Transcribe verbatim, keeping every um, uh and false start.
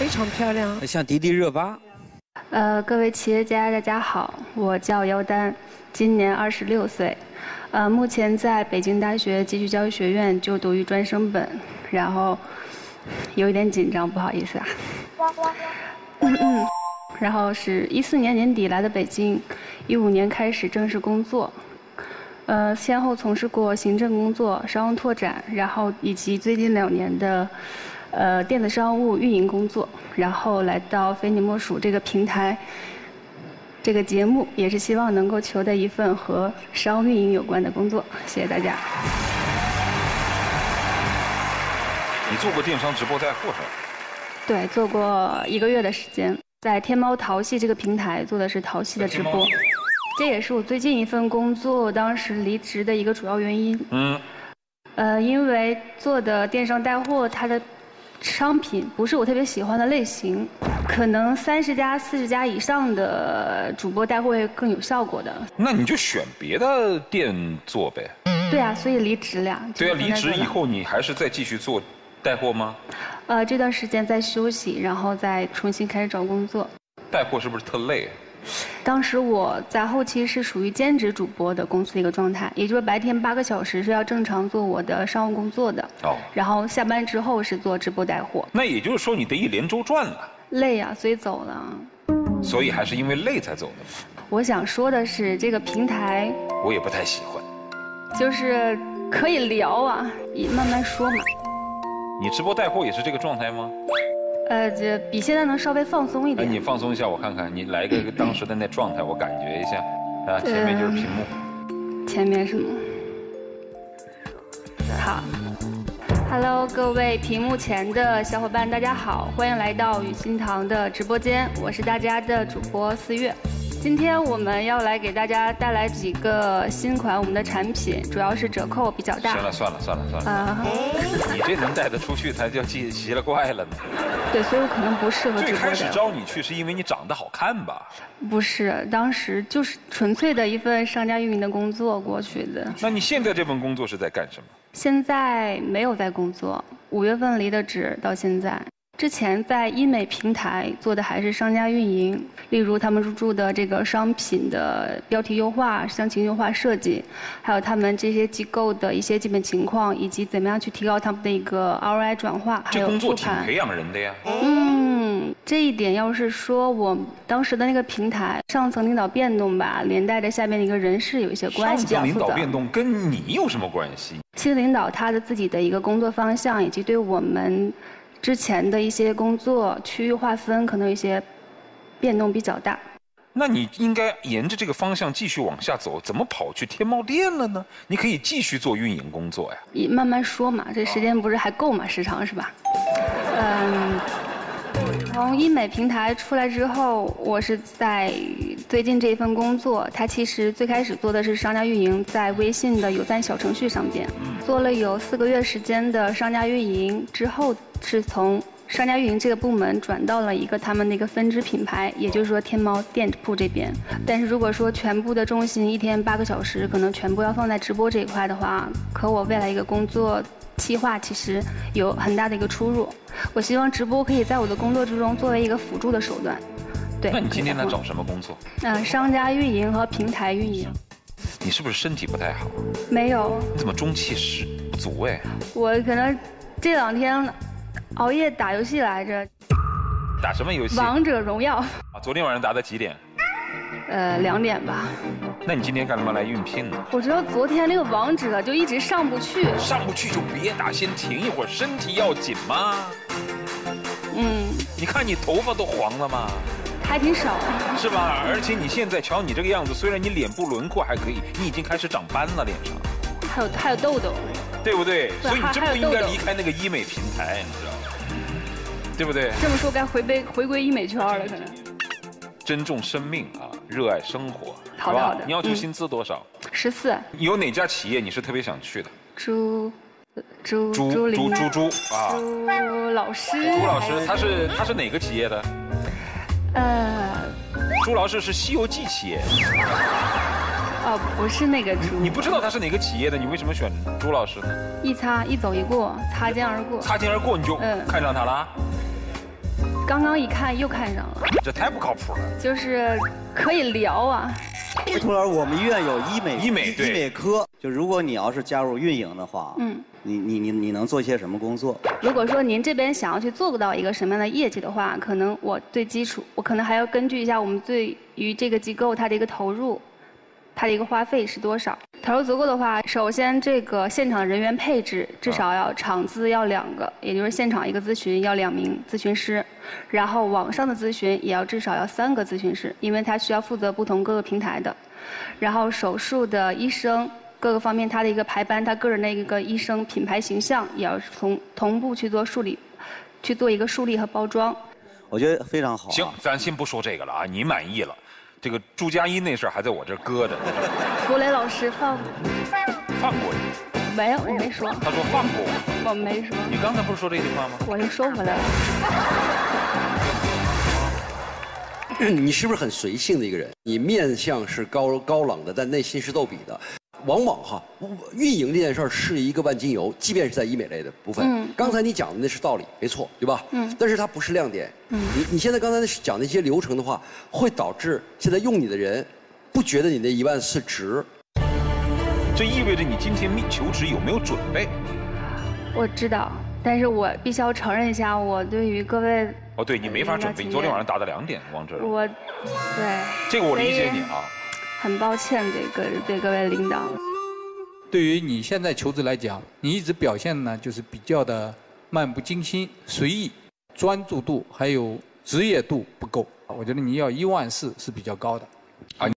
非常漂亮， 像迪丽热巴。 呃，各位企业家，大家好，我叫姚丹，今年二十六岁，呃，目前在北京大学继续教育学院就读于专升本，然后有一点紧张，不好意思啊。嗯嗯，然后是一四年年底来的北京，一五年开始正式工作。呃，先后从事过行政工作、商务拓展，然后以及最近两年的，呃，电子商务运营工作，然后来到非你莫属这个平台，这个节目也是希望能够求得一份和商务运营有关的工作。谢谢大家。 你做过电商直播带货是吧？ 对，做过一个月的时间，在天猫淘系这个平台做的是淘系的直播。这也是我最近一份工作当时离职的一个主要原因。嗯，呃，因为做的电商带货，它的商品不是我特别喜欢的类型，可能三十家、四十家以上的主播带货会更有效果的。 那你就选别的店做呗。 对啊，所以离职了。 对啊，离职以后你还是再继续做带货吗？ 呃，这段时间在休息，然后再重新开始找工作。 带货是不是特累？ 当时我在后期是属于兼职主播的公司的一个状态，也就是白天八个小时是要正常做我的商务工作的，哦，然后下班之后是做直播带货。 那也就是说你得一连轴转了。 累啊，所以走了。 所以还是因为累才走的吗？ 我想说的是，这个平台我也不太喜欢， 就是可以聊啊，你慢慢说嘛。 你直播带货也是这个状态吗？ 呃，这比现在能稍微放松一点。 你放松一下，我看看，你来一个当时的那状态，我感觉一下。啊，前面就是屏幕。 呃、前面是吗？好 ，Hello， 各位屏幕前的小伙伴，大家好，欢迎来到雨欣堂的直播间，我是大家的主播四月。今天我们要来给大家带来几个新款我们的产品，主要是折扣比较大。 行了，算了，算了，算了。啊，你这能带得出去才叫奇奇了怪了呢。 对，所以我可能不适合直播的。 最开始招你去是因为你长得好看吧？ 不是，当时就是纯粹的一份商家运营的工作过去的。 那你现在这份工作是在干什么？ 现在没有在工作，五月份离的职，到现在。之前在医美平台做的还是商家运营，例如他们入驻的这个商品的标题优化、详情优化设计，还有他们这些机构的一些基本情况，以及怎么样去提高他们的一个 R O I 转化，还有复盘。 这工作挺培养人的呀。 嗯，这一点要是说我当时的那个平台上层领导变动吧，连带着下面的一个人事有一些关系。 上层领导变动跟你有什么关系？ 新领导他的自己的一个工作方向，以及对我们之前的一些工作区域划分可能有一些变动比较大。 那你应该沿着这个方向继续往下走，怎么跑去天猫店了呢？你可以继续做运营工作呀。 你慢慢说嘛，这时间不是还够嘛，时长是吧？嗯，从医美平台出来之后，我是在最近这一份工作，它其实最开始做的是商家运营，在微信的有赞小程序上边，做了有四个月时间的商家运营之后，是从商家运营这个部门转到了一个他们的一个分支品牌，也就是说天猫店铺这边。但是如果说全部的重心一天八个小时，可能全部要放在直播这一块的话，和我未来一个工作计划其实有很大的一个出入。我希望直播可以在我的工作之中作为一个辅助的手段。对。 那你今天在找什么工作？ 嗯、呃，商家运营和平台运营。 你是不是身体不太好？ 没有。 你怎么中气十不足哎？ 我可能这两天熬夜打游戏来着。 打什么游戏？ 王者荣耀。 啊，昨天晚上打到几点？ 呃，两点吧。 那你今天干嘛来应聘呢？ 我觉得昨天那个王者就一直上不去。 上不去就别打，先停一会儿，身体要紧嘛。 嗯。你看你头发都黄了吗？ 还挺少。 是吧？而且你现在瞧你这个样子，虽然你脸部轮廓还可以，你已经开始长斑了脸上。 还有还有痘痘。 对不对？所以你真不应该离开那个医美平台，你知道吗？对不对？ 这么说该回归回归医美圈了，可能。 珍重生命啊，热爱生活， 好的好的。 你要求薪资多少？ 十四。 有哪家企业你是特别想去的？ 朱朱朱朱朱朱啊！ 朱老师。 朱老师，他是他是哪个企业的？呃。朱老师是《西游记》企业。 哦，不是那个朱。 你不知道他是哪个企业的，你为什么选朱老师呢？ 一擦一走一过，擦肩而过。 擦肩而过你就看上他了？ 刚刚一看又看上了， 这太不靠谱了。 就是可以聊啊。 哎，涂老师，我们医院有医美医美对医美科，就如果你要是加入运营的话，嗯，你你你你能做些什么工作？ 如果说您这边想要去做到一个什么样的业绩的话，可能我最基础，我可能还要根据一下我们对于这个机构它的一个投入。它的一个花费是多少？投入足够的话，首先这个现场人员配置至少要场资要两个，也就是现场一个咨询要两名咨询师，然后网上的咨询也要至少要三个咨询师，因为他需要负责不同各个平台的。然后手术的医生各个方面他的一个排班，他个人的一个医生品牌形象也要同同步去做树立，去做一个树立和包装。 我觉得非常好、啊。 行，咱先不说这个了啊，你满意了。这个朱佳音那事儿还在我这儿搁着。 涂磊老师放放过你？ 没有，我没说。 他说放过我。 我没说。 你刚才不是说这句话吗？ 我又收回来了。你是不是很随性的一个人？你面相是高高冷的，但内心是逗比的。往往哈，运营这件事儿是一个万金油，即便是在医美类的部分。嗯。刚才你讲的那是道理，没错，对吧？嗯。但是它不是亮点。嗯。你你现在刚才讲那些流程的话，会导致现在用你的人不觉得你那一万四值。 这意味着你今天求职有没有准备？ 我知道，但是我必须要承认一下，我对于各位哦，对你没法准备，你昨天晚上打到两点，王哲。 我，对。 这个我理解你啊。 很抱歉，这个对各位领导。 对于你现在求职来讲，你一直表现呢就是比较的漫不经心、随意，专注度还有职业度不够。我觉得你要一万四是比较高的。啊。